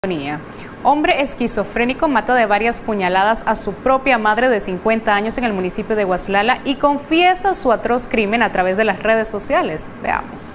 Hombre esquizofrénico mata de varias puñaladas a su propia madre de 50 años en el municipio de Guaslala y confiesa su atroz crimen a través de las redes sociales. Veamos.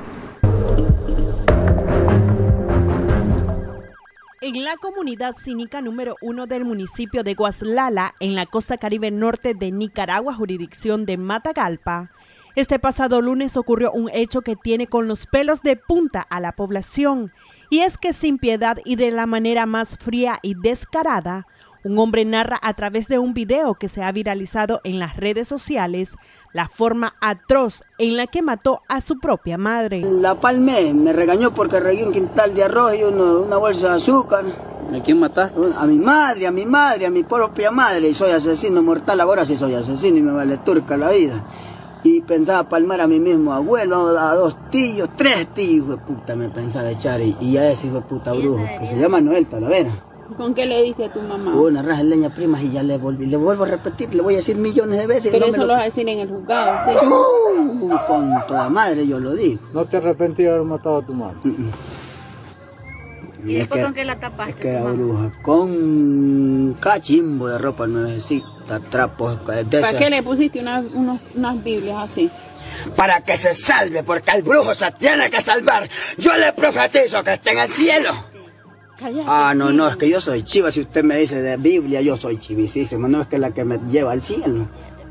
En la comunidad cínica número 1 del municipio de Guaslala, en la costa caribe norte de Nicaragua, jurisdicción de Matagalpa, este pasado lunes ocurrió un hecho que tiene con los pelos de punta a la población, y es que sin piedad y de la manera más fría y descarada, un hombre narra a través de un video que se ha viralizado en las redes sociales la forma atroz en la que mató a su propia madre. La palmé, me regañó porque regué un quintal de arroz y una bolsa de azúcar. ¿A quién mataste? A mi madre, a mi propia madre. Y soy asesino mortal, ahora sí soy asesino y me vale turca la vida. Y pensaba palmar a mi mismo abuelo, a 2 tíos, 3 tíos, hijo de puta, me pensaba echar y a ese hijo de puta brujo, que se llama Noel Talavera. ¿Con qué le diste a tu mamá? Una raja de leña prima y ya le vuelvo a repetir, le voy a decir millones de veces. Pero no eso lo vas a decir en el juzgado, ¿sí? Con toda madre yo lo digo. ¿No te arrepentí de haber matado a tu madre? ¿Y después con qué la tapaste? Es que era bruja, con un cachimbo de ropa nuevecita, trapos. ¿Para qué le pusiste unas Biblias así? Para que se salve, porque el brujo se tiene que salvar. Yo le profetizo que esté en el cielo. Cállate, no, es que yo soy chiva. Si usted me dice de Biblia, yo soy chivisísimo. No es que la que me lleva al cielo.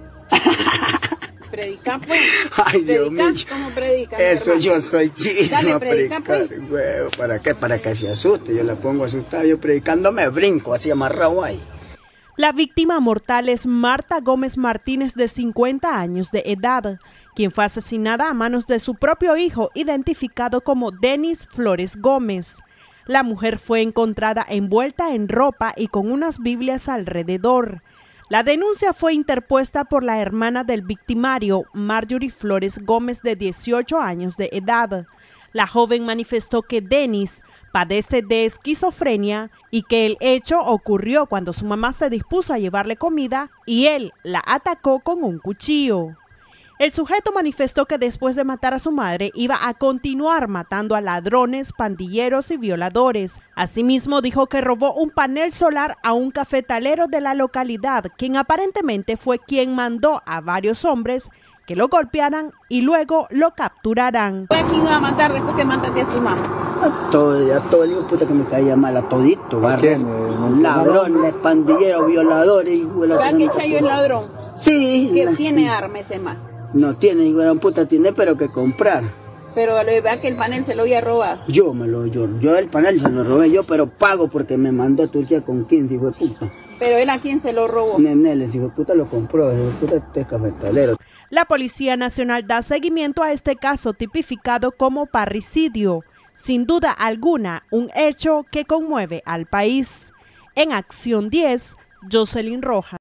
Predica, pues. Ay, Dios mío. ¿Cómo predica? Eso hermano. Yo soy chivísimo. Dale, predica, pues. ¿Para qué? Para que se asuste. Yo le pongo asustado. Yo predicando me brinco, así amarrado ahí. La víctima mortal es Marta Gómez Martínez, de 50 años de edad, quien fue asesinada a manos de su propio hijo, identificado como Denis Flores Gómez. La mujer fue encontrada envuelta en ropa y con unas Biblias alrededor. La denuncia fue interpuesta por la hermana del victimario, Marjorie Flores Gómez, de 18 años de edad. La joven manifestó que Denis padece de esquizofrenia y que el hecho ocurrió cuando su mamá se dispuso a llevarle comida y él la atacó con un cuchillo. El sujeto manifestó que después de matar a su madre iba a continuar matando a ladrones, pandilleros y violadores. Asimismo dijo que robó un panel solar a un cafetalero de la localidad, quien aparentemente fue quien mandó a varios hombres que lo golpearan y luego lo capturaran. ¿A quién iba a matar después que mataste a tu mamá? A todo el hijo puta que me caía mal, a todito. ¿A quién? Ladrones, pandilleros, violadores. ¿Sabes que Chayo es ladrón? Sí. ¿Que tiene arma ese más? No tiene, hijo puta, tiene pero que comprar. Pero le vea que el panel se lo había robado. Yo el panel se lo robé yo, pero pago porque me mandó a Turquía con 15, hijo de puta. ¿Pero él a quién se lo robó? Neneles, hijo de puta, lo compró, hijo de puta, este cafetalero. La Policía Nacional da seguimiento a este caso tipificado como parricidio. Sin duda alguna, un hecho que conmueve al país. En Acción 10, Jocelyn Rojas.